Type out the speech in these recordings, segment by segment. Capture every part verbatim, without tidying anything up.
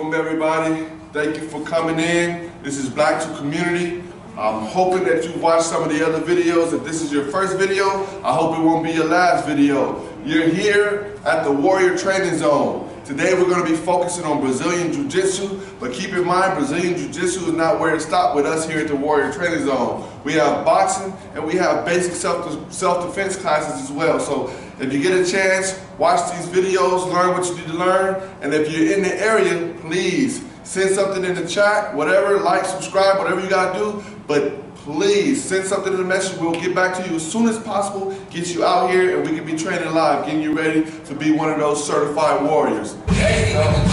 Welcome everybody. Thank you for coming in. This is Black two Community. I'm hoping that you've watched some of the other videos. If this is your first video, I hope it won't be your last video. You're here at the Warrior Training Zone. Today we're going to be focusing on Brazilian Jiu-Jitsu, but keep in mind Brazilian Jiu-Jitsu is not where it stopped with us here at the Warrior Training Zone. We have boxing and we have basic self, self-defense classes as well. So if you get a chance, watch these videos, learn what you need to learn, and if you're in the area, please send something in the chat, whatever, like, subscribe, whatever you got to do, but please send something in the message. We'll get back to you as soon as possible, get you out here, and we can be training live, getting you ready to be one of those certified warriors. There you go.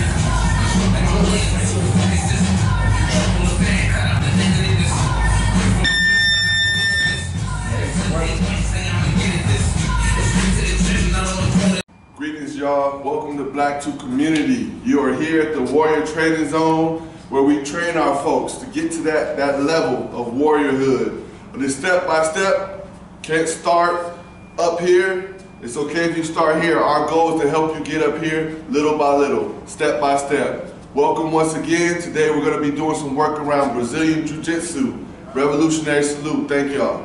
Greetings, y'all. Welcome to Black two Community. You are here at the Warrior Training Zone, where we train our folks to get to that, that level of warriorhood. But it's step by step. Can't start up here. It's okay if you start here. Our goal is to help you get up here little by little, step by step. Welcome once again. Today we're going to be doing some work around Brazilian Jiu-Jitsu. Revolutionary salute. Thank y'all.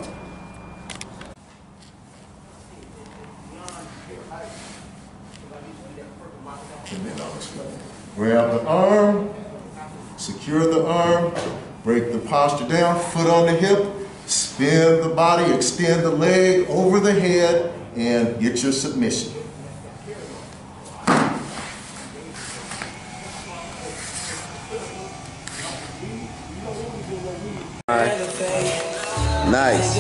Grab the arm, secure the arm, break the posture down, foot on the hip, spin the body, extend the leg over the head, and get your submission. Nice.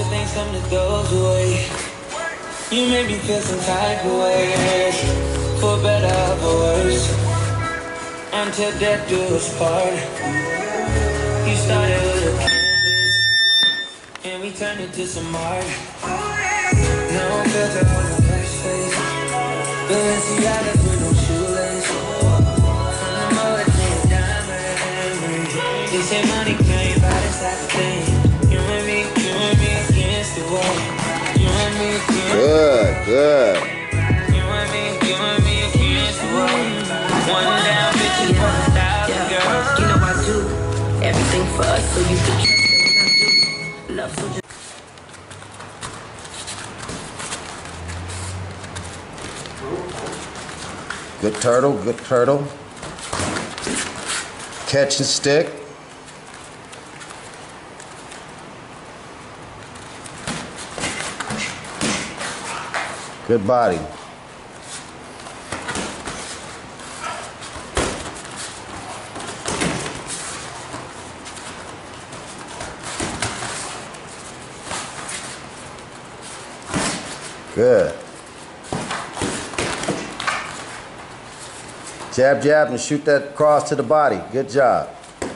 You made me feel some type of way, for better or for worse, until death do us part. You started with a canvas, and we turned it to some art. No filter on the fresh face, Balenciaga with no shoelace. From the mud to the diamond, they say money can't buy this type of thing. You and me, you and me against the wall. You and me against the wall. Good, good. You and me, you and me against the wall. One down, bitches for a thousand girls. You know I do everything for us, so you can trust me when I do. Love so just Good turtle, good turtle. Catch and stick. Good body. Good. Jab, jab, and shoot that cross to the body. Good job.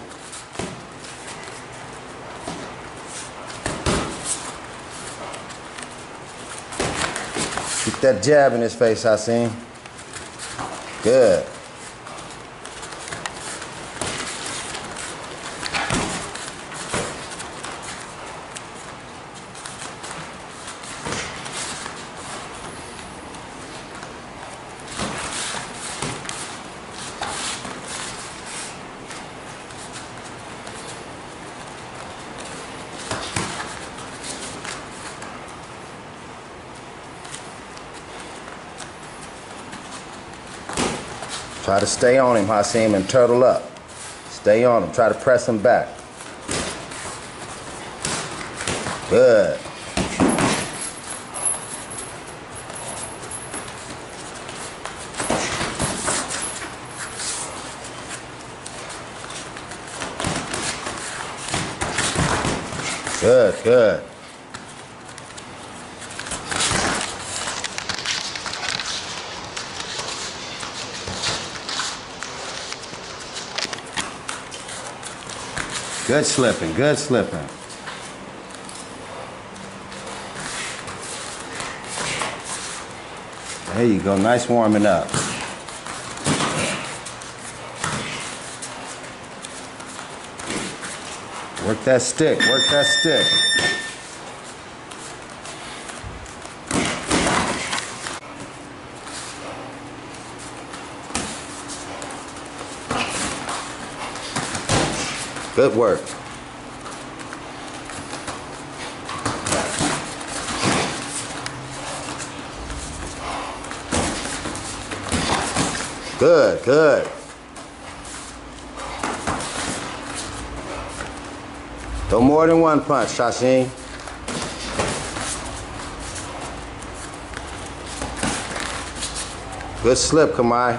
Shoot that jab in his face, Hassim. Good. Try to stay on him, Hassim, and turtle up. Stay on him. Try to press him back. Good. Good, good. Good slipping, good slipping. There you go, nice warming up. Work that stick, work that stick. Good work. Good, good. Throw more than one punch, Shashin. Good slip, Kamai.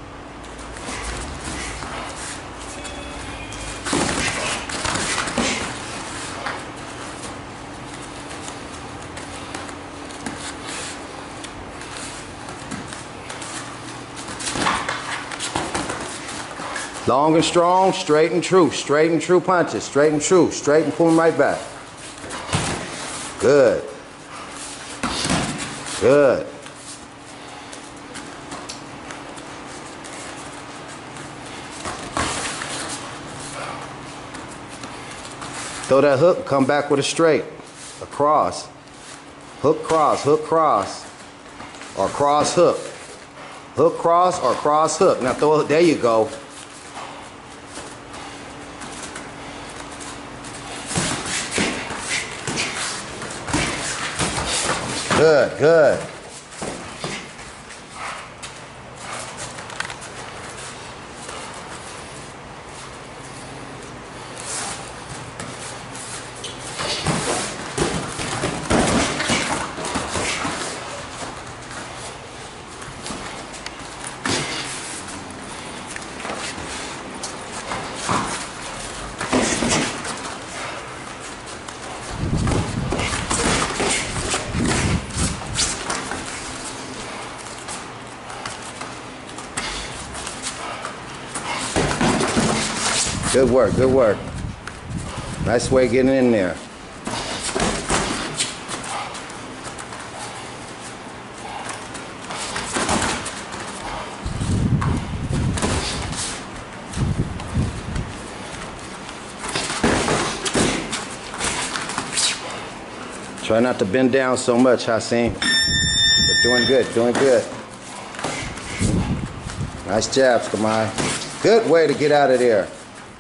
Long and strong, straight and true, straight and true punches, straight and true, straight and pull them right back. Good. Good. Throw that hook, come back with a straight, across. Hook, cross, hook, cross, or cross, hook. Hook, cross, or cross, hook. Now throw it, there you go. Good, good. Good work, good work. Nice way of getting in there. Try not to bend down so much, Hassan. But doing good, doing good. Nice jabs, Kamai. Good way to get out of there.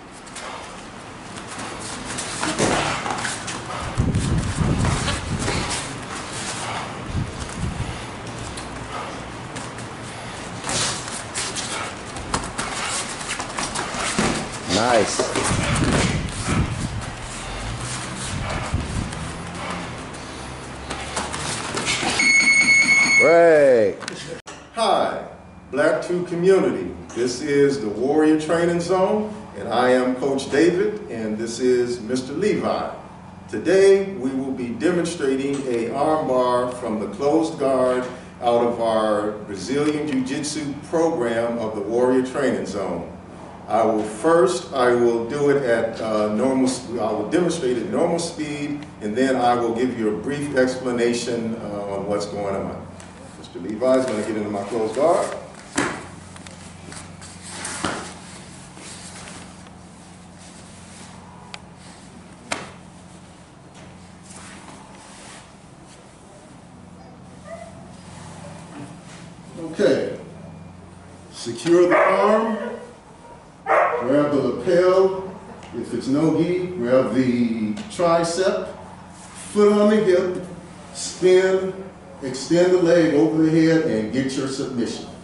Nice. Great. Hi, Black two community. This is the Warrior Training Zone, and I am Coach David, and this is Mister Levi. Today, we will be demonstrating a armbar from the closed guard out of our Brazilian Jiu-Jitsu program of the Warrior Training Zone. I will first, I will do it at uh, normal, I will demonstrate at normal speed, and then I will give you a brief explanation uh, on what's going on. Mister Levi is going to get into my closed guard. Okay, secure the arm. Grab the lapel. If it's no-gi, grab the tricep, foot on the hip, spin, extend the leg over the head, and get your submission.